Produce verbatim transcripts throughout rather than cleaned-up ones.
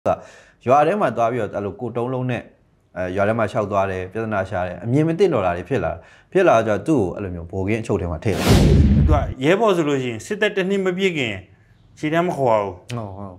ရွာထဲမှာသွားပြီးတော့အဲ့လိုကိုတုံးလုံးနဲ့အဲရွာထဲမှာရှောက်သွားတယ်ပြဿနာရှာတယ်အမြင်မသိတော့တာတွေဖြစ်လာဖြစ်လာကြသူ့ကိုအဲ့လိုမျိုးဘိုးကင်းအချုပ်ထဲမှာထည့်တယ်သူကရဲဘော်ဆိုလို့ရှိရင်စစ်တပ်တစ်နှစ်မပြည့်ခင်ခြေတမ်းမခေါ်ဘူးဟုတ်ဟုတ်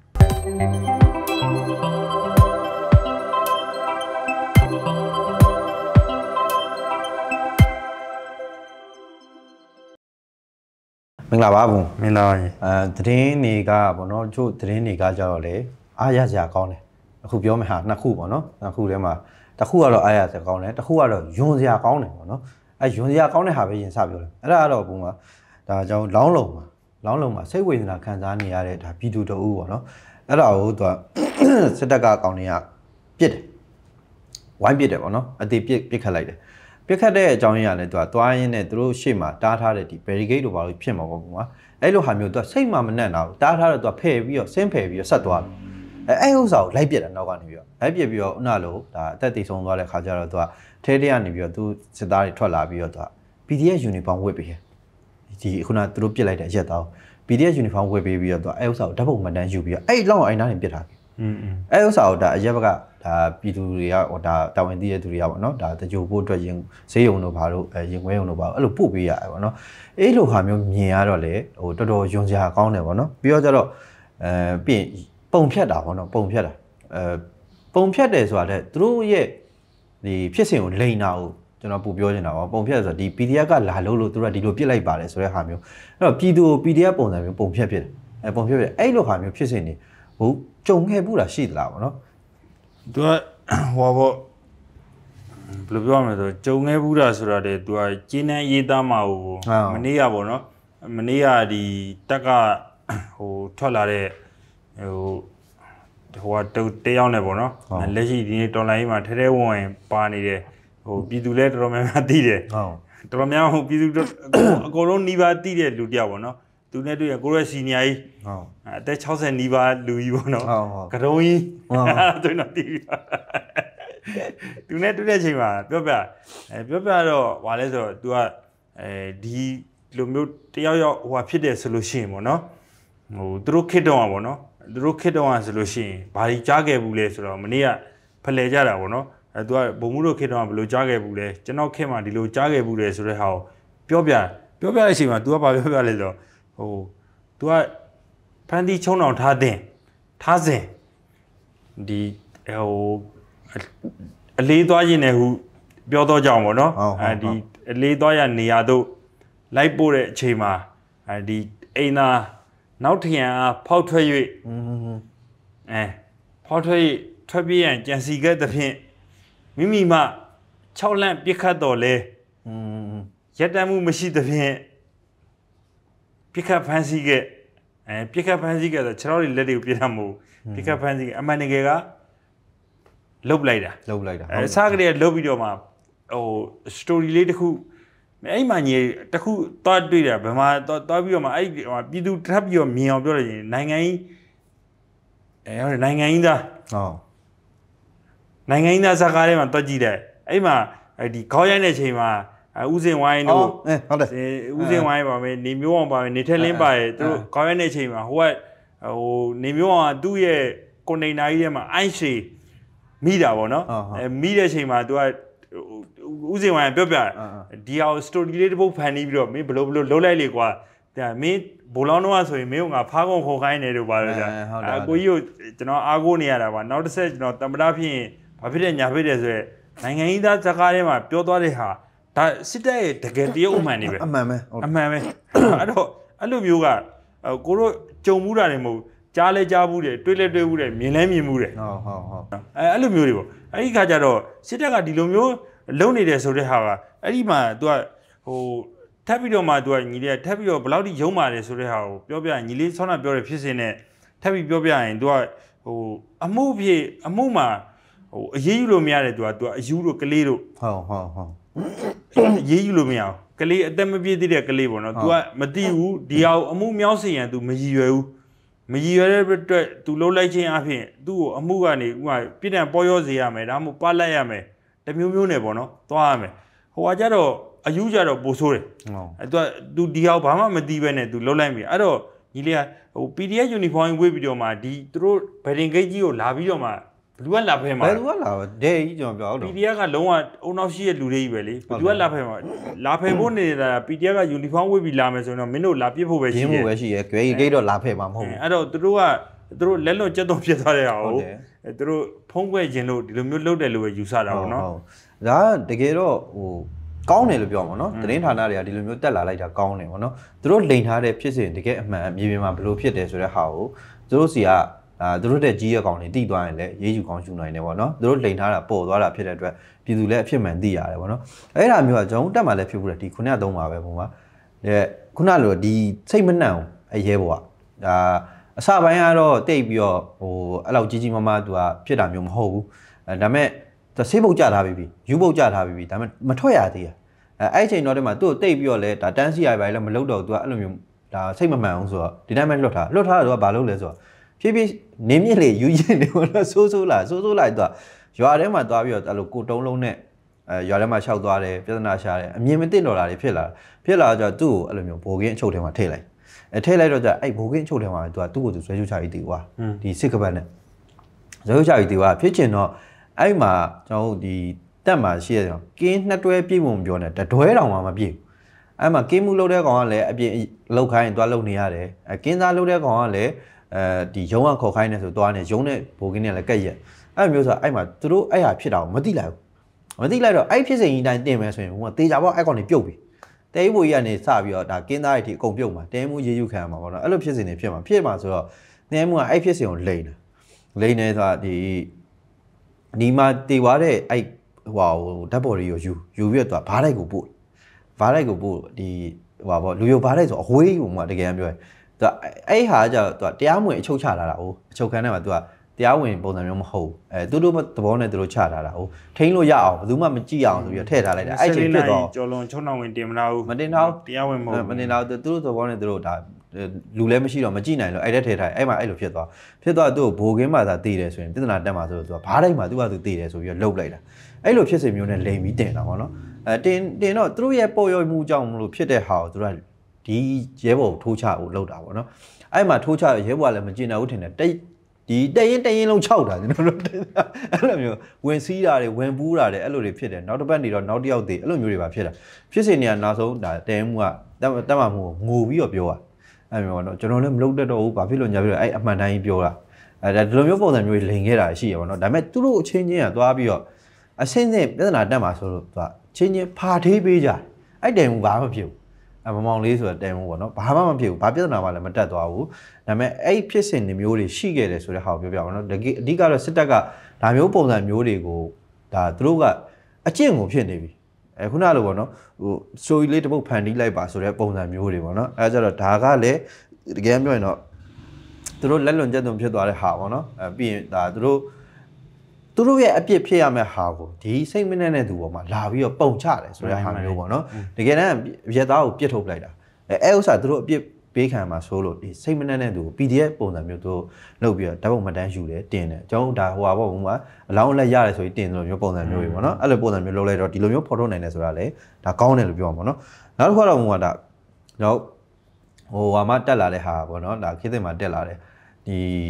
မင်္ဂလာပါဘူးမင်္ဂလာပါအဲသတင်းတွေကပေါ့နော်ချို့သတင်းတွေကကြတော့လေအားရစရာကောင်းတယ်အခုပြောမယ်ဟာနှစ်ခုပေါ့နော်နှစ်ခုထဲမှာတစ်ခုကတော့အားရစရာကောင်းတယ်တစ်ခုကတော့ယွန်စရာကောင်းတယ်ပေါ့နော်အဲယွန်စရာကောင်းတဲ့ဟာပဲရင်စပြောတယ်အဲ့ဒါကတော့ဘုံကဒါကြောင့်လောင်းလုံးမှာလောင်းလုံးမှာစိတ်ဝေဒနာခံစားနေရတဲ့ဒါပြည်သူတအူးပေါ့နော်အဲ့ဒါကိုသူကစစ်တပ်ကအကောင်တွေကပြစ်တယ်ဝိုင်းပြစ်တယ်ပေါ့နော်အသေးပြစ်ပြစ်ခတ်လိုက်တယ်ပြစ်ခတ်တဲ့အကြောင်းရင်းကလည်းသူကသွားရင်းနဲ့သူတို့ရှေ့မှာတားထားတဲ့ဒီ barricade တို့ဘာလို့ဖြစ်မှာပေါ့ကွာအဲ့လိုဟာမျိုးသူကစိတ်မှမနှံ့တာတားထားတော့သူကဖဲ့ပြီးတော့ဆင်းဖယ်ပြီးတော့ဆက်သွားတယ်အဲအဲ့ဥစ္စာကိုလိုက်ပြစ်တာနောက်ကနေပြီးတော့လိုက်ပြစ်ပြီးတော့ဥနာလို့ဒါအသက်တည်ဆုံးသွားတဲ့ခါကျတော့သူကထဲထဲကနေပြီးတော့သူစစ်သားတွေထွက်လာပြီးတော့သူက P D F uniform ဝတ်ပေးတယ်ဒီခုနသူတို့ပြစ်လိုက်တဲ့အရက်သား P D F uniform ဝတ်ပေးပြီးတော့သူကအဲ့ဥစ္စာကိုဓာတ်ပုံမှန်တမ်းယူပြီးတော့အဲ့လောက်အိုင်နာနေပြစ်ထားတယ်อืมအဲ့ဥစ္စာကိုဒါအရက်ဘက်ကဒါပြည်သူတွေကဟိုဒါတာဝန်သိတဲ့သူတွေကပေါ့နော်ဒါတကြိုဖို့အတွက်ရင်ဈေးရုံတို့ဘာလို့ရင်ခွဲရုံတို့ဘာလို့အဲ့လိုပို့ပေးရတယ်ပေါ့နော်အဲ့လိုဟာမျိုးမြင်ရတော့လေဟိုတော်တော်ယွန်စရာကောင်းတယ်ပေါ့နော်ပြီးတော့ကျတော့အဲပြီးပုံဖြတ်တာပေါ့နော်ပုံဖြတ်တာအဲပုံဖြတ်တယ်ဆိုတာတဲ့သူတို့ရဲ့ဒီဖြစ်စဉ်ကိုလိန်တာကိုကျွန်တော်ပို့ပြောနေတာပေါ့ပုံဖြတ်ဆိုတော့ဒီ P D F ကလာလို့လို့သူတို့ကဒီလိုပြစ်လိုက်ပါတယ်ဆိုတဲ့ဟာမျိုးအဲ့တော့ပြည်သူကို P D F ပုံစံမျိုးပုံဖြတ်ဖြစ်တယ်အဲပုံဖြတ်ဖြစ်အဲ့လိုဟာမျိုးဖြစ်စဉ်နေဟိုကြုံခဲ့ဘူးလားရှိသလားပေါ့နော်သူကဟောပေါ့ဘယ်လိုပြောရမလဲဆိုကြုံခဲ့ဘူးတာဆိုတာတဲ့သူကကျင်းနှန်းရေးသားမှာဟိုမနေ့ကပေါ့နော်မနေ့ကဒီတက်ကဟိုထွက်လာတဲ့ဟိုဟိုကတယောက်နဲ့ပေါ့နော်လက်ရှိဒီနေ့တော်လိုင်းမှာထဲထဲဝင်ဝင်ပါနေတယ်ဟိုပြည်သူလည်းတော်တော်များများသိတယ်ဟုတ်တော်တော်များဟိုပြည်သူအကုန်လုံးနှီးပါသိတဲ့လူတယောက်ပေါ့နော်သူနဲ့တွေ့ရကိုရဲ့စီနီယာကြီးဟုတ်အသက်၆၀နီးပါးလူကြီးပေါ့နော်ကတုံးကြီးသူတော့တီးသူနဲ့တွေ့တဲ့အချိန်မှာပြောပြအဲပြောပြတော့ဗာလဲဆိုတော့ तू ကအဲဒီလိုမျိုးတယောက်ယောက်ဟိုဖြစ်တယ်ဆိုလို့ရှိရင်ပေါ့နော်ဟိုသူတို့ခစ်တော့อ่ะပေါ့နော်သူတို့ခစ်တော့อ่ะဆိုလို့ရှိရင်ဘာကြီးကြားခဲ့ဘူးလဲဆိုတော့မနေ့ကဖလှယ်ကြတာပေါ့နော်အဲ तू ကဘုံမှုတို့ခစ်တော့อ่ะဘယ်လိုကြားခဲ့ဘူးလဲကျွန်တော်ခစ်မှာဒီလိုကြားခဲ့ဘူးလဲဆိုတဲ့ဟာကိုပြောပြပြောပြတဲ့အချိန်မှာ तू ကဘာပြောပြလဲဆိုတော့ဟို तू ကဖန်တီးချုံအောင်ထားတဲ့ထားစဉ်ဒီဟိုအလေးသွားခြင်းနဲ့ဟုပြောတော့ကြောင်ပေါ့နော်အဲဒီအလေးသွားရနေရာတို့လိုက်ပို့တဲ့အချိန်မှာအဲဒီအိမ်သာနောက်ထရံအားဖောက်ထွက်၍အဲဖောက်ထွက်၍ထွက်ပြေးရန်ကြံစီခဲ့သဖြင့်မိမိမှ၆လန့်ပြစ်ခတ်တော်လဲရက်တမ်းမှုမရှိသဖြင့်ပြစ်ခတ်ဖမ်းဆီးခဲ့အဲပြစ်ခတ်ဖမ်းဆီးခဲ့ဆိုခြေထောက်တွေလက်တွေကိုပြစ်တာမဟုတ်ပြစ်ခတ်ဖမ်းဆီးအမှန်တကယ်ကလုတ်လိုက်တာလုတ်လိုက်တာအဲစားကလေးလုတ်ပြီးတော့မှဟို story လေးတစ်ခုအဲ့မှာညီတစ်ခုသွားတွေ့တယ်ဘယ်မှာသွားပြီးတော့မှအဲ့ပြည်သူထပ်ပြီးတော့မြင်အောင်ပြောလို့ရင်နိုင်ငံကြီးအဲဟုတ်နိုင်ငံကြီးသားဟုတ်နိုင်ငံကြီးသားစကားထဲမှာတွက်ကြည့်တယ်အဲ့မှာဒီခေါင်းရိုက်တဲ့ချိန်မှာဦးစင်ဝိုင်းတို့ဟုတ်တယ်ဦးစင်ဝိုင်းပါမယ်နေမျိုးအောင်ပါမယ်နေထက်လင်းပါရဲ့သူတို့ခေါင်းရိုက်တဲ့ချိန်မှာဟိုကဟိုနေမျိုးအောင်သူ့ရဲ့ကွန်တိန်နာကြီးထဲမှာအိုင်းရှေမိတာပေါ့နော်အဲမိတဲ့ချိန်မှာ तू ကဥစဉ်ဝိုင်းပြောပြဒီအောင် story လေးတစ်ပုဒ်ဖန်ပြီးပြီးတော့မင်းဘလို့ဘလို့လှုပ်လိုက်လေကွာဒါမင်းဘိုလောင်းတော့ဆိုရင်မင်းကငါဖားကုန်ခေါ်ခိုင်းနေတယ်ပါလို့ကြာအကိုကြီးကိုကျွန်တော်အားကိုးနေရတာပါနောက်တစ်ဆက်ကျွန်တော်တမတာဖြစ်ရင်ဘာဖြစ်တဲ့ညာဖြစ်တယ်ဆိုရဲနိုင်ငံကြီးသားစကားထဲမှာပြောသွားတဲ့ဟာဒါစစ်တပ်ရဲ့တကယ်တရုပ်အမှန်နေပဲအမှန်ပဲအမှန်ပဲအဲ့တော့အဲ့လိုမျိုးကကိုတို့ကြုံမှုတာတွေမဟုတ်ကြားလဲကြားဘူးတယ်တွေးလဲတွေးဘူးတယ်မြင်လဲမြင်ဘူးတယ်ဟုတ်ဟုတ်ဟုတ်အဲအဲ့လိုမျိုးတွေပေါ့အဲ့ဒီခါကျတော့စစ်တပ်ကဒီလိုမျိုးလုံနေတယ်ဆိုတဲ့ဟာကအဲ့ဒီမှာ तू ကဟိုထပ်ပြီးတော့မှ तू ကညီလေးထပ်ပြီးတော့ဘယ်လောက်ထိယုံပါတယ်ဆိုတဲ့ဟာကိုပြောပြရင်ညီလေးဆောင်းတာပြောတယ်ဖြစ်စင်းနဲ့ထပ်ပြီးပြောပြရင် तू ကဟိုအမှုဖြစ်အမှုမှာဟိုအရေးယူလို့မရတယ် तू က तू ကအယူတို့ကလေးတို့ဟုတ်ဟုတ်ဟုတ်အရေးယူလို့မရအောင်ကလေးအသက်မပြည့်သေးတဲ့ကလေးပေါ့နော် तू ကမသိဘူးဒီဟာကိုအမှုမြောက်စေရန် तू မရည်ရွယ်ဘူးမရည်ရွယ်တဲ့အတွက် तू လှုပ်လိုက်ခြင်းအပြင်သူ့ကိုအမှုကနေဥမာပြစ်ဒဏ်ပေါ်ရောစေရမယ်ဒါမှမဟုတ်ပလိုက်ရမယ်တမျိုးမျိုးနဲ့ပေါ့နော်သွားရမယ်ဟိုကကြတော့အယူကြတော့ပိုဆိုးတယ်အဲ तू तू ဒီဟာဘာမှမသိပဲနဲ့ तू လှုပ်လိုက်ပြီအဲ့တော့ညီလေးကဟို P D F uniform ဝေးပြီးတော့မှဒီသူတို့ဗဒင်ဂိတ်ကြီးကိုလာပြီးတော့မှဘလူကလာဖဲမှာဘယ်သူကလာဒဲကြီးကျွန်တော်ပြောတော့ P D F ကလုံးဝအုံနောက်ရှိရဲ့လူတွေကြီးပဲလေဘလူကလာဖဲမှာလာဖဲဖို့နေတာ P D F က uniform ဝေးပြီးလာမယ်ဆိုရင်တော့မင်းတို့လာပြစ်ဖို့ပဲရှိတယ်ရင်းဖို့ပဲရှိရဲကြွေဂိတ်တော့လာဖဲမှာမဟုတ်ဘူးအဲ့တော့သူတို့ကသူတို့လက်လွန်ကြက်တုံဖြစ်သွားတဲ့ဟာကိုသူတို့ဖုံးကွယ်ခြင်းလို့ဒီလိုမျိုးလုပ်တယ်လို့ပဲယူဆတာပေါ့နော်ဒါကတကယ်တော့ဟိုကောင်းတယ်လို့ပြောမှာနော်သတင်းဌာနတွေကဒီလိုမျိုးတက်လာလိုက်တာကောင်းတယ်ပေါ့နော်သူတို့လိန်ထားတဲ့ဖြစ်စဉ်တကယ်အမှန်မြေပြင်မှာဘလို့ဖြစ်တယ်ဆိုတဲ့ဟာကိုသူတို့စီကအာသူတို့တဲ့ကြီးရကောင်တွေတိသွားရင်လည်းရေးယူကောင်းယူနိုင်တယ်ပေါ့နော်သူတို့လိန်ထားတာပေါ်သွားတာဖြစ်တဲ့အတွက်ပြည်သူလည်းအဖြစ်မှန်သိရတယ်ပေါ့နော်အဲ့ဒါမျိုးကကျွန်တော်တက်မှလည်းဖြစ်ဘူးလေဒီခုနကသုံးပါပဲပုံမှာခုနလိုဒီစိတ်မနှံ့အရဲပေါ့ကဒါအစပိုင်းကတော့တိတ်ပြီးတော့ဟိုအဲ့လောက်ကြီးကြီးမားမားသူကဖြစ်တာမျိုးမဟုတ်ဘူးအဲဒါပေမဲ့ဆေးပုတ်ကြထားပြီးပြီယူပုတ်ကြထားပြီးပြီဒါပေမဲ့မထွက်ရသေးအဲအဲ့ချိန်တော့တည်းမှာသူ့ကိုတိတ်ပြီးတော့လဲဒါတန်းစီရိုင်ပိုင်းလည်းမလုပ်တော့သူကအဲ့လိုမျိုးဒါစိတ်မမှန်အောင်ဆိုတော့ဒီတိုင်းပဲလွတ်ထားလွတ်ထားတော့ဘာလုပ်လဲဆိုတော့ဖြည်းဖြည်းနေမြင့်လေယူရင်နေတော့ဆိုးဆိုးလာဆိုးဆိုးလိုက်သူကရွာထဲမှာသွားပြီးတော့အဲ့လိုကိုတုံးလုံးနဲ့အဲရွာထဲမှာရှောက်သွားတယ်ပြဿနာရှာတယ်အမြင်မသိတော့တာတွေဖြစ်လာဖြစ်လာတော့သူ့ကိုအဲ့လိုမျိုးဘိုကင်းအချုပ်ထဲမှာထည့်လိုက်အဲထည့်လိုက်တော့ကျအဲ့ဘိုကင်းအချုပ်ထဲမှာသူကသူ့ကိုသူဆွဲချုပ်ချပြီးတည်သွားဒီစစ်ကပတ်နဲ့ဆွဲချုပ်ချပြီးတည်သွားဖြစ်ချင်တော့အဲ့မှာကျွန်တော်တို့ဒီတက်မှာရှိရအောင်ကင်းနှစ်တွဲပြည့်ပုံပြောနေတတွဲတောင်မှမပြည့်အဲ့မှာကင်းမှုလုပ်တဲ့ကောင်ကလည်းအပြင်လောက်ခိုင်းသွားလုပ်နေရတယ်အဲကင်းသားလုပ်တဲ့ကောင်ကလည်းအဲဒီရုံးကခေါ်ခိုင်းနေဆိုသွားနေရုံးနဲ့ဘိုကင်းနဲ့လည်းကက်ရက်အဲ့မျိုးဆိုအဲ့မှာသူတို့အဲ့ဟာဖြစ်တာကိုမသိလိုက်ဘူးမသိလိုက်တော့အဲ့ဖြစ်စဉ်ကြီးတိုင်းတင်မယ်ဆိုရင်ဟိုကတေချာပေါ့အဲ့ကောင်တွေပြုတ်ပြီတဲဘိုကြီးကနေစပြီးတော့ဒါကင်းသားတွေအကုန်ပြုတ်မှာတဲမှုရေးယူခံရမှာပေါ့နော်အဲ့လိုဖြစ်စဉ်တွေဖြစ်မှာဖြစ်မှာဆိုတော့တဲမှုကအဲ့ဖြစ်စဉ်ကိုလိန်တယ်လိန်နေဆိုတာဒီဒီမှာတေသွားတဲ့အဲ့ဟိုဓာတ်ပေါ်တွေကိုယူယူပြီးတော့ဘားလိုက်ကိုပို့ဘားလိုက်ကိုပို့ဒီဟိုပါလူရုပ်ဘားလိုက်ဆိုအဝေးကိုမှတကယ်ပြောရင်သူအဲ့ဟာကျတော့တရားမဝင်အချုပ်ချလာတာ哦အချုပ်ခန်းထဲမှာသူကတရားဝင်ပုံစံမျိုးမဟုတ်အဲသူတို့သဘောနဲ့သူတို့ချထားတာ哦ထိန်းလို့ရအောင်ဘယ်သူမှမကြည့်အောင်ဆိုပြီးတော့ထည့်ထားလိုက်တာအဲ့ချိန်ဖြစ်တော့ကျော်လွန်ချုံနှောင်ဝင်တင်မလားဘူးမတင်တော့တရားဝင်မဟုတ်မတင်တော့သူတို့သဘောနဲ့သူတို့ဒါလူလည်းမရှိတော့မကြည့်နိုင်လို့အဲ့တဲ့ထည့်ထားအဲ့မှာအဲ့လိုဖြစ်သွားဖြစ်သွားသူ့ကိုဘိုကင်းမှသာတည်တယ်ဆိုရင်ပြဿနာတက်မှာဆိုတော့သူကဘားတိုင်းမှာသူကသူတည်တယ်ဆိုပြီးတော့လှုပ်လိုက်တာအဲ့လိုဖြစ်စဉ်မျိုးနဲ့လိန်ပြီးတင်တာပေါ့နော်အဲတင်တင်တော့သူတို့ရဲ့ပေါ်ရွမှုကြောင့်မလို့ဖြစ်တဲ့ဟာကိုသူကဒီရဲဘော်ထိုးချကိုလှုပ်တာပေါ့နော်အဲ့မှာထိုးချရဲဘော်ကလည်းမကျင်တော့ဘူးထင်တယ်တိတ်ဒီတရင်တရင်လုံးခြောက်တာကျွန်တော်တို့အဲ့လိုမျိုးဝင်စီးတာတွေဝင်ပူးတာတွေအဲ့လိုတွေဖြစ်တယ်နောက်တစ်ပတ်နေတော့နောက်တစ်ယောက်တည်အဲ့လိုမျိုးတွေပါဖြစ်တာဖြစ်စဉ်တွေကနောက်ဆုံးဒါတဲမှုကတတ်မှမှုငိုပြီးတော့ပြောတာအဲ့မျိုးပေါ့နော်ကျွန်တော်လည်းမလုပ်တတ်တော့ဘူးဘာဖြစ်လို့ညာပြီးတော့အဲ့အမှန်တိုင်းပြောတာအဲ့ဒါဒီလိုမျိုးပုံစံမျိုးလိန်ခဲ့တာရှိရပါတော့ဒါပေမဲ့သူတို့အချင်းချင်းကသွားပြီးတော့အစင်းစင်းပြဿနာတက်မှာဆိုလို့သူကချင်းချင်းဖာထေးပေးကြအဲ့တဲမှုဘာမှမဖြစ်ဘူးအမမောင်လေးဆိုတဲ့တဲမှုပေါ့နော်ဘာမှမဖြစ်ဘူးဘာပြဿနာမှလည်းမတက်သွားဘူးဒါပေမဲ့အဲ့ဖြစ်စဉ်တွေမျိုးတွေရှိခဲ့တယ်ဆိုတဲ့ဟာကိုပြောပြပါတော့တကယ်အဓိကတော့စစ်တပ်ကဒါမျိုးပုံစံမျိုးတွေကိုဒါသူတို့ကအကျင့်ကိုဖြစ်နေပြီအဲခုနလိုပေါ့နော်ဟိုစတိုရီလေးတစ်ပုဒ်ဖန်တီးလိုက်ပါဆိုတဲ့ပုံစံမျိုးတွေပေါ့နော်အဲကြတော့ဒါကလည်းတကယ်ပြောရင်တော့သူတို့လက်လွန်ကျက်သွန်ဖြစ်သွားတဲ့ဟာပေါ့နော်အဲပြီးရင်ဒါသူတို့သူတို့ရဲ့အပြစ်ဖြစ်ရမယ့်ဟာကိုဒီစိတ်မနဲ့တဲ့သူပေါ်မှာလာပြီးတော့ပုံချတယ်ဆိုတဲ့ဟာမျိုးပေါ့နော်တကယ်တမ်းရက်သားကိုပြစ်ထုတ်လိုက်တာအဲအဲ့ဥစ္စာသူတို့အပြစ်ပေးခံမှာဆိုလို့ဒီစိတ်မနဲ့တဲ့သူကို P D F ပုံစံမျိုးသူလုပ်ပြီးတော့ဓာတ်ပုံမှတ်တမ်းယူတယ်တင်တယ်ကျွန်တော်ဒါဟိုပါပေါ့ဘုံမှာအလောင်းလက်ရတယ်ဆိုပြီးတင်တယ်လို့မျိုးပုံစံမျိုးတွေပေါ့နော်အဲ့လိုပုံစံမျိုးလုပ်လိုက်တော့ဒီလိုမျိုးဖော်ထုတ်နိုင်တယ်ဆိုတာလေဒါကောင်းတယ်လို့ပြောမှာပေါ့နော်နောက်တစ်ခါတော့ဘုံကဒါတော့ဟိုဟာမှတက်လာတဲ့ဟာပေါ့နော်ဒါခေတ်သစ်မှာတက်လာတဲ့ဒီ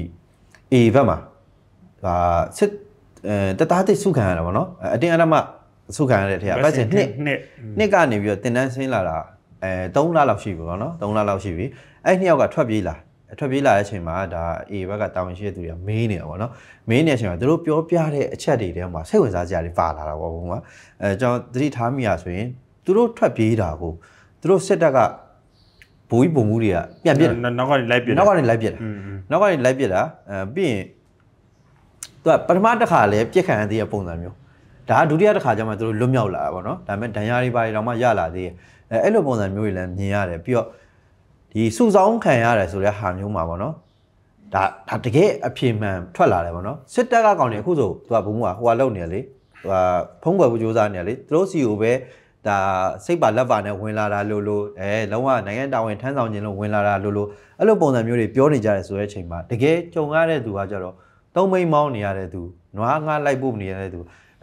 A ဘက်မှာဒါစစ်အဲတသားတိတ်စုခံရတာပေါ့နော်အတင်းအဓမ္မစုခံရတဲ့ထဲကပတ်စင်နှစ်နှစ်ကနေပြီးတော့တင်တန်းဆင်းလာတာအဲသုံးလလောက်ရှိပြီပေါ့နော်သုံးလလောက်ရှိပြီအဲ့နှစ်ယောက်ကထွက်ပြေးလာထွက်ပြေးလာတဲ့အချိန်မှာဒါ A ဘက်ကတာဝန်ရှိတဲ့သူတွေကမေးနေတာပေါ့နော်မေးနေတဲ့အချိန်မှာသူတို့ပြောပြတဲ့အချက်တွေထဲမှာစိတ်ဝင်စားစရာတွေပါလာတာပေါ့ဘုံကအဲကျွန်တော်သတိထားမိရဆိုရင်သူတို့ထွက်ပြေးတာကိုသူတို့စစ်တပ်ကဘိုးကြီးပုံမှုတွေကပြန်ပြစ်နောက်ကနေလိုက်ပြစ်နောက်ကနေလိုက်ပြစ်တာနောက်ကနေလိုက်ပြစ်တာအဲပြီးရင်သူကပထမတစ်ခါလဲပြစ်ခံရသေးတဲ့ပုံစံမျိုးဒါကဒုတိယတစ်ခါကျမှသူတို့လွတ်မြောက်လာတာပေါ့နော်ဒါပေမဲ့ဒဏ်ရာတွေပါတွေတော့မှရလာသေးတယ်အဲအဲ့လိုပုံစံမျိုးတွေလည်းမြင်ရတယ်ပြီးတော့ဒီစုဆောင်းခံရတယ်ဆိုတဲ့ဟာမျိုးမှာပေါ့နော်ဒါဒါတကယ်အဖြေမှန်ထွက်လာတယ်ပေါ့နော်စစ်တပ်ကကောင်တွေအခုဆိုသူကဘုံကဟိုကလုံနေလေဟိုကဖုံးကွယ်ဖို့ကြိုးစားနေလေသူတို့စီကိုပဲဒါစိတ်ပါလက်ပါနဲ့ဝင်လာတာလို့လို့အဲလုံးဝနိုင်ငံတာဝန်ထမ်းဆောင်ခြင်းလို့ဝင်လာတာလို့လို့အဲ့လိုပုံစံမျိုးတွေပြောနေကြတယ်ဆိုတဲ့အချိန်မှာတကယ်ကြုံရတဲ့သူကကြတော့သုံးမိန်မောင်းနေရတဲ့သူနွားငါးလိုက်ပို့နေရတဲ့သူ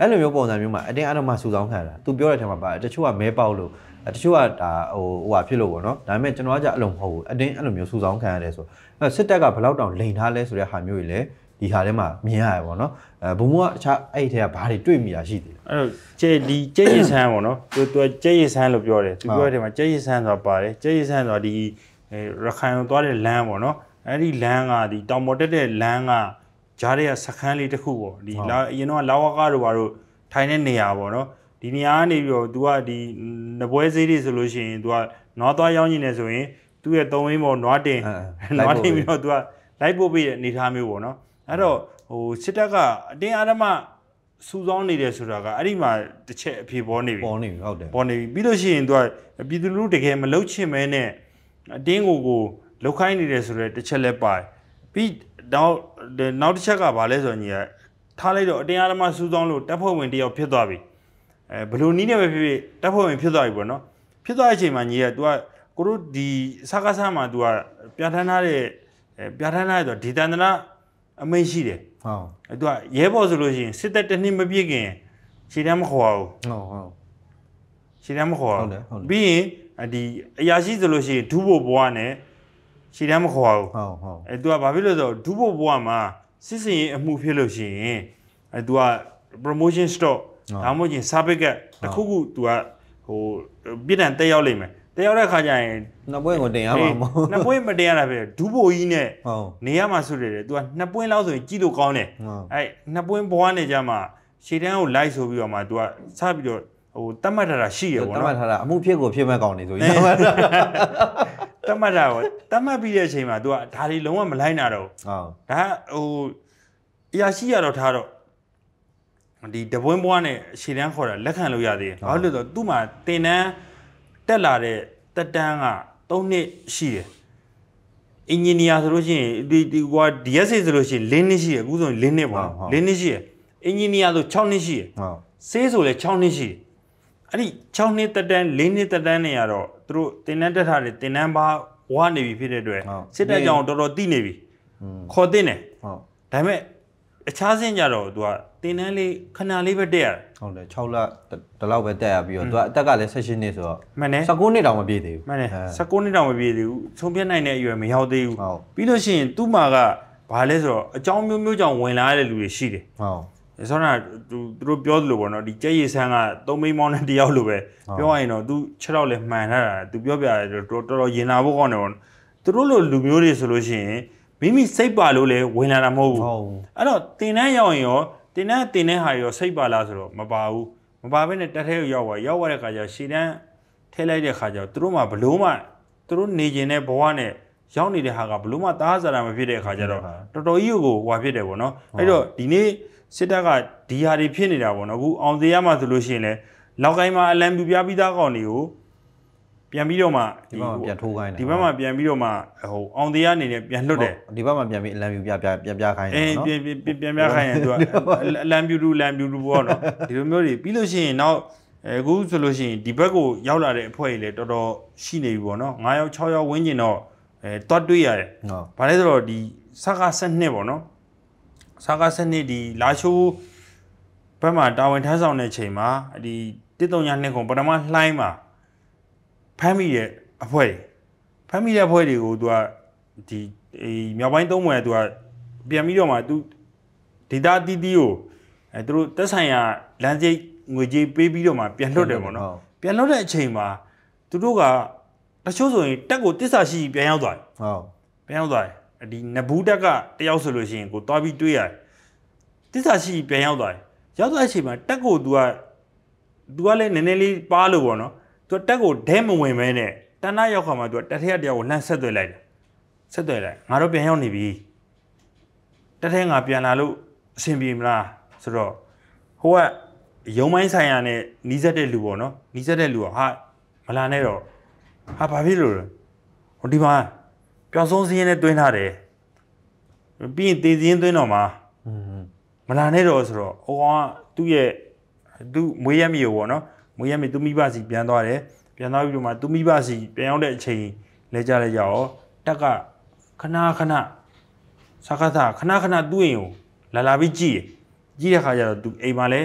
အဲ့လိုမျိုးပုံစံမျိုးမှာအတင်းအဓမ္မစူဆောင်းခံတာသူပြောတဲ့ထဲမှာပါတချို့ကမဲပေါက်လို့တချို့ကဒါဟိုဟိုဟာဖြစ်လို့ပေါ့နော်ဒါပေမဲ့ကျွန်တော်ကကြအဲ့လိုမဟုတ်ဘူးအတင်းအဲ့လိုမျိုးစူဆောင်းခံရတယ်ဆိုစစ်တပ်ကဘယ်လောက်တောင်လိန်ထားလဲဆိုတဲ့ဟာမျိုးကြီးလေဒီဟာထဲမှာမြင်ရတယ်ပေါ့နော်အဲဘုံဘုံကတခြားအဲ့ထဲကဘာတွေတွေ့မိတာရှိသေးလဲအဲ့တော့ကျဲဒီကျဲရဆန်းပေါ့နော်သူသူကျဲရဆန်းလို့ပြောတယ်သူပြောတဲ့ထဲမှာကျဲရဆန်းဆိုတာပါတယ်ကျဲရဆန်းဆိုတာဒီရခိုင်ကိုသွားတဲ့လမ်းပေါ့နော်အဲ့ဒီလမ်းကဒီတောင်ပေါ်တက်တဲ့လမ်းကဂျားတွေကစခန်းလေးတစ်ခုပေါ့ဒီလာအရင်တော့လာဝကားတို့ဘာတို့ထိုင်တဲ့နေရာပေါ့နော်ဒီနေရာကနေပြီးတော့ तू ကဒီနပွဲဈေးတွေဆိုလို့ရှိရင် तू ကနွားသွားရောင်းနေတယ်ဆိုရင်သူ့ရဲ့သုံးဝင်းပေါ်နွားတင်နွားတင်ပြီးတော့ तू ကလိုက်ပို့ပေးတဲ့အနေထားမျိုးပေါ့နော်အဲ့တော့ဟိုစစ်တပ်ကအတင်းအဓမ္မစူဆောင်းနေတယ်ဆိုတာကအဲ့ဒီမှာတစ်ချက်အဖြေပေါ်နေပြီပေါ်နေပြီဟုတ်တယ်ပေါ်နေပြီပြီးလို့ရှိရင် तू ကပြည်သူလူထုတကယ်မလုပ်ချင်မဲနဲ့အတင်းကိုကိုလောက်ခိုင်းနေတယ်ဆိုတော့တစ်ချက်လဲပါတယ်ပြီးတော့နောက်တစ်ချက်ကဘာလဲဆိုရင်ညီကထားလိုက်တော့အတင်းအဓမ္မစူးစောင်းလို့တပ်ဖွဲ့ဝင်တယောက်ဖြစ်သွားပြီအဲဘလို့နီးနေပဲဖြစ်ဖြစ်တပ်ဖွဲ့ဝင်ဖြစ်သွားပြီပေါ့နော်ဖြစ်သွားတဲ့အချိန်မှာညီက तू ကကိုတို့ဒီစကားဆန်းမှာ तू ကပြဋ္ဌာန်းထားတဲ့ပြဋ္ဌာန်းထားတဲ့ဒေသန္တရအမိန့်ရှိတယ်ဟုတ်အဲ तू ကရဲဘော်ဆိုလို့ရှိရင်စစ်တပ်တစ်နှစ်မပြည့်ခင်ခြေတမ်းမခေါ်ဘူးဟုတ်ဟုတ်ခြေတမ်းမခေါ်ဘူးပြီးရင်ဒီအရာရှိဆိုလို့ရှိရင်ဒူးဖို့ဘွားနဲ့ခြေတမ်းမခေါ်ဘူးဟုတ်ဟုတ်အဲ तू ကဘာဖြစ်လို့ဆိုတော့ဒူးဖို့ဘွားမှာစစ်စင်ရေးအမှုဖြစ်လို့ရှိရင်အဲ तू က promotion stop ဒါမှမဟုတ်ရင် service ကတခုခု तू ကဟိုပြည်တန်တက်ရောက်လိမ့်မယ်တက်ရောက်တဲ့ခါကျရင်နှစ်ပွင့်ကိုတင်ရမှာမဟုတ်နှစ်ပွင့်မတင်ရတာပဲဒူးဘိုကြီးနဲ့နေရမှာဆိုတယ် तू ကနှစ်ပွင့်လောက်ဆိုရင်ကြည့်လို့ကောင်းတယ်အဲနှစ်ပွင့်ဘွားနေကြမှာခြေတန်းကိုလိုက်ဆိုပြီးတော့မှ तू ကစပြီးတော့ဟိုတတ်မှတ်ထားတာရှိရပေါ့နော်တတ်မှတ်ထားတာအမှုဖြစ်ကိုဖြစ်မဲ့ကောင်းနေဆိုရင်တတ်မှတ်တာပေါ့တတ်မှတ်ပြီးတဲ့အချိန်မှာ तू ကဒါတွေလုံးဝမလိုက်နိုင်တော့ဟုတ်ဒါဟိုအရာရှိရတော့ထားတော့ဒီတပွင့်ဘွားနဲ့ရှည်တန်းခေါ်တာလက်ခံလို့ရသေးတယ်ဘာလို့လဲဆိုတော့သူ့မှာတင်တန်းတက်လာတဲ့တက်တန်းကသုံးနှစ်ရှိတယ်အင်ဂျင်နီယာဆိုလို့ရှိရင်ဒီဒီကွာ ဒီ အက်စ် အေ ဆိုလို့ရှိရင်၄နှစ်ရှိတယ်အခုဆိုရင်၄နှစ်ပေါ့၄နှစ်ရှိတယ်အင်ဂျင်နီယာဆို၆နှစ်ရှိတယ်ဟုတ်ဆေးဆိုလည်း၆နှစ်ရှိတယ်အဲ့ဒီ၆နှစ်တက်တန်း၄နှစ်တက်တန်းနေရတော့သူတို့တင်တန်းတက်ထားတယ်တင်တန်းပါဝါနေပြီဖြစ်တဲ့အတွက်စစ်တပ်ကြောင်တော်တော်တိနေပြီခေါ်တင်တယ်ဟုတ်ဒါပေမဲ့အခြားစင်းကြတော့ तू ကတင်တန်းလေးခဏလေးပဲတက်ရတယ်ဟုတ်တယ်၆လတလောက်ပဲတက်ရပြီးတော့ तू အသက်ကလည်း၁၈နှစ်ဆိုတော့မှန်တယ်၁၉နှစ်တောင်မပြည့်သေးဘူးမှန်တယ်၁၉နှစ်တောင်မပြည့်သေးဘူးဆုံးဖြတ်နိုင်တဲ့အရွယ်မရောက်သေးဘူးပြီးလို့ရှိရင်သူ့မှာကဘာလဲဆိုတော့အကြောင်းမျိုးမျိုးကြောင့်ဝင်လာတဲ့လူတွေရှိတယ်ဟုတ်ဆိုတော့သူတို့ပြောသလိုပေါ့နော်ဒီကျဲရည်ဆန်းကသုံးမိန်းမောင်းတဲ့တယောက်လိုပဲပြောရရင်တော့ तू ခြေထောက်လည်းမှန်ထားတာ तू ပြောပြတယ်တော်တော်ရင်နာဖို့ကောင်းတယ်ပေါ့သူတို့လိုလူမျိုးတွေဆိုလို့ရှိရင်မိမိစိတ်ပါလို့လည်းဝင်လာတာမဟုတ်ဘူးအဲ့တော့တင်တန်းရောက်ရင်ရောတင်တန်းတင်တဲ့ဟာရောစိတ်ပါလားဆိုတော့မပါဘူးမပါဘဲနဲ့တက်ထဲရောက်သွားရောက်သွားတဲ့ခါကျရှည်တန်းထဲလိုက်တဲ့ခါကျသူတို့မှဘလို့မှသူတို့နေကျင်တဲ့ဘဝနဲ့ရောက်နေတဲ့ဟာကဘလို့မှသားစားတာမဖြစ်တဲ့အခါကျတော့တော်တော်ကြီးကိုဟွာဖြစ်တယ်ပေါ့နော်အဲ့တော့ဒီနေ့စစ်တပ်ကဒီဟာတွေဖြစ်နေတာပေါ့နော်အခုအောင်သေးရမှဆိုလို့ရှိရင်လည်းလောက်ကိုင်းမှာအလံပြပြပြီးသားကောင်တွေကိုပြန်ပြီးတော့မှဒီဘက်မှာပြန်ထိုးခိုင်းတယ်ဒီဘက်မှာပြန်ပြီးတော့မှဟိုအောင်သေးရအနေနဲ့ပြန်လွတ်တယ်ဒီဘက်မှာပြန်ပြီးအလံပြပြပြပြခိုင်းတယ်နော်ပြန်ပြန်ပြန်ပြခိုင်းရင်သူကအလံပြူအလံပြူပေါ့နော်ဒီလိုမျိုးတွေပြီးလို့ရှိရင်နောက်အခုဆိုလို့ရှိရင်ဒီဘက်ကိုရောက်လာတဲ့အဖွဲ့တွေလည်းတော်တော်ရှိနေပြီပေါ့နော်၅ယောက်၆ယောက်ဝန်းကျင်တော့အဲတွတ်တွေ့ရတယ်ဘာလဲဆိုတော့ဒီစကားဆက်နှစ်ပေါ့နော်စကားဆက်နှစ်ဒီလာရှိုးဘက်မှာတာဝန်ထမ်းဆောင်တဲ့ချိန်မှာဒီတစ်တုံညာနှစ်ခုပထမလှိုင်းမှာဖမ်းမိတဲ့အဖွဲ့ဖမ်းမိတဲ့အဖွဲ့တွေကို तू ကဒီမြောက်ပိုင်းသုံးပွဲ तू ကပြန်ပြီးတော့မှ तू ဒေတာတီးတီးကိုအဲသူတို့တက်ဆိုင်ရာလမ်းစိတ်ငွေကြေးပေးပြီးတော့မှပြန်လွှတ်တယ်ပေါ့နော်ပြန်လွှတ်တဲ့အချိန်မှာသူတို့ကတချို့ဆိုရင်တက်ကိုတစ္ဆာရှိပြန်ရောက်သွားတယ်ဟုတ်ပြန်ရောက်သွားတယ်ဒီနဘူးတက်ကတယောက်ဆိုလို့ရှိရင်ကိုသွားပြီးတွေးရတယ်တစ္ဆာရှိပြန်ရောက်သွားတယ်ရောက်သွားတဲ့အချိန်မှာတက်ကို तू က तू ကလည်းနည်းနည်းလေးပါလို့ပေါ့နော်သူတက်ကိုဒဲမဝင်မဲနဲ့တန်းနာရောက်ခါမှာသူတက်ထဲတယောက်ကိုလှမ်းဆက်သွယ်လိုက်တယ်ဆက်သွယ်လိုက်ငါတို့ပြန်ရောက်နေပြီတက်ထဲငါပြန်လာလို့အဆင်ပြေမလားဆိုတော့ဟိုကရုံမိုင်းဆိုင်ရာနဲ့နီးစက်တဲ့လူပေါ့နော်နီးစက်တဲ့လူကဟာမလာနဲ့တော့ဟာဘာဖြစ်လို့လဲဟိုဒီမှာပျောက်ဆုံးစင်းနဲ့တွင်းထားတယ်ပြီးရင်တေးစင်းတွင်းတော့မှာမလာနဲ့တော့ဆိုတော့ဟိုကောင်ကသူ့ရဲ့သူ့မွေးရမြေပေါ့နော်မွေးရမြေသူမိဘစီပြန်သွားတယ်ပြန်သွားပြီးတော့မှသူမိဘစီပြန်ရောက်တဲ့အချိန်လဲကြလဲကြရောတက်ကခဏခဏစကားသာခဏခဏသူ့အိမ်ကိုလာလာပြီးကြည့်ကြည့်တဲ့ခါကျတော့သူအိမ်မှာလဲ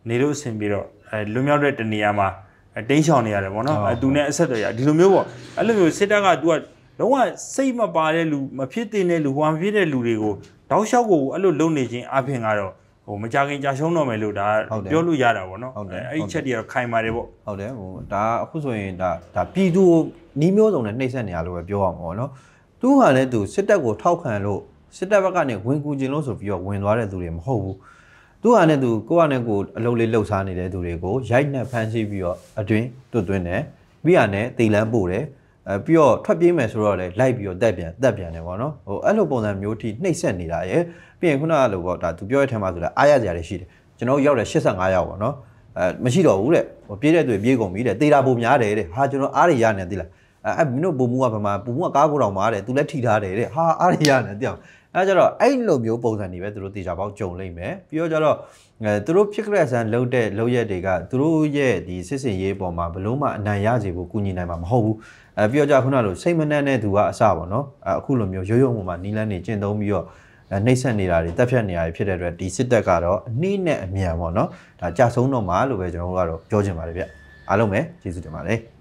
နေလို့အဆင်ပြီးတော့အဲလွမြောက်တဲ့တနေရာမှာတင်းရှောင်နေရတယ်ပေါ့နော်အဲသူနဲ့အဆက်အသွယ်ရဒီလိုမျိုးပေါ့အဲ့လိုမျိုးစစ်တပ်က तू ကလုံးဝစိတ်မပါတဲ့လူမဖြစ်တဲ့လူဟွာမဖြစ်တဲ့လူတွေကိုတောက်လျှောက်ကိုအဲ့လိုလုံနေခြင်းအပြင်ကတော့ဟိုမကြခင်ကြာရှုံးတော့မယ်လို့ဒါပြောလို့ရတာပေါ့နော်အဲ့ဒီချက်တွေကတော့ခိုင်ပါတယ်ပေါ့ဟုတ်တယ်ဟိုဒါအခုဆိုရင်ဒါဒါပြည်သူနီးမျိုးစုံနဲ့နှိမ့်ဆက်နေရလို့ပဲပြောအောင်ပေါ့နော်သူဟာလည်းသူစစ်တပ်ကိုထောက်ခံလို့စစ်တပ်ဘက်ကနေဝင်ကူခြင်းလို့ဆိုပြီးတော့ဝင်သွားတဲ့သူတွေမဟုတ်ဘူးသူဟာနဲ့သူကိုယ့်ဟာနဲ့ကိုယ်အလုပ်လေးလှုပ်ရှားနေတဲ့သူတွေကိုရိုက်နှက်ဖမ်းဆီးပြီးတော့အတွင်းတွတ်သွင်းတယ်ပြီးရနဲ့တေလန်းပို့တယ်အဲပြီးတော့ထွက်ပြေးမယ်ဆိုတော့လည်းလိုက်ပြီးတော့တက်ပြန်တက်ပြန်တယ်ပေါ့နော်ဟိုအဲ့လိုပုံစံမျိုးထိနှိမ့်ဆက်နေတာရယ်ပြီးရင်ခုနကလိုပေါ့ဒါသူပြောတဲ့ထဲမှာဆိုလည်းအားရစရာတွေရှိတယ်ကျွန်တော်ရောက်တယ်၈၅ရောက်ပေါ့နော်အဲမရှိတော့ဘူးတဲ့ဟိုပြေးတဲ့သူပြေးကုန်ပြီတဲ့တေတာပုံများတယ်တဲ့ဟာကျွန်တော်အားရရနေသိလားအဲမင်းတို့ပုံမှုကဘာမှပုံမှုကကားကိုတောင်မားတယ်သူလည်းထိထားတယ်တဲ့ဟာအားရရနေသိအောင်အဲကြတော့အဲ့လိုမျိုးပုံစံတွေပဲသူတို့တေချာပေါက်ကြုံလိမ့်မယ်ပြီးတော့ကြတော့အဲသူတို့ဖြစ်ကြတဲ့ဆန်လုံးတဲ့လုံးရက်တွေကသူတို့ရဲ့ဒီစစ်စင်ရေးပေါ်မှာဘလို့မှအနိုင်ရစေဖို့ကူညီနိုင်မှာမဟုတ်ဘူးအဲပြီးတော့ကြခုနလိုစိတ်မနှံ့တဲ့သူကအစပေါ့နော်အဲအခုလိုမျိုးရိုးရိုးမှမှနီးလန်းနေကျင့်သုံးပြီးတော့နှိမ့်ဆက်နေတာတွေတက်ဖြတ်နေတာတွေဖြစ်တဲ့အတွက်ဒီစစ်တပ်ကတော့အနည်းနဲ့အမြန်ပေါ့နော်ဒါကြာဆုံးတော့မှာလို့ပဲကျွန်တော်တို့ကတော့ပြောချင်ပါတယ်ဗျအားလုံးပဲကျေးဇူးတင်ပါတယ်